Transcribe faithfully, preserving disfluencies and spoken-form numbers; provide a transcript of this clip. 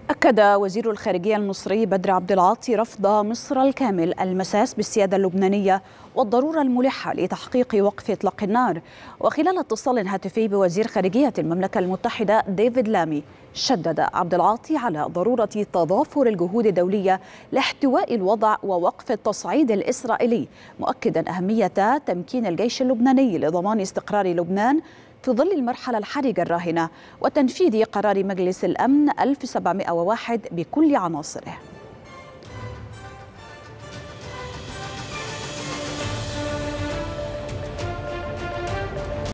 أكد وزير الخارجية المصري بدر عبد العاطي رفض مصر الكامل المساس بالسيادة اللبنانية والضرورة الملحة لتحقيق وقف إطلاق النار. وخلال اتصال هاتفي بوزير خارجية المملكة المتحدة ديفيد لامي، شدد عبد العاطي على ضرورة تضافر الجهود الدولية لاحتواء الوضع ووقف التصعيد الإسرائيلي، مؤكدا أهمية تمكين الجيش اللبناني لضمان استقرار لبنان في ظل المرحلة الحرجة الراهنة وتنفيذ قرار مجلس الأمن ألف وسبعمائة وواحد بكل عناصره.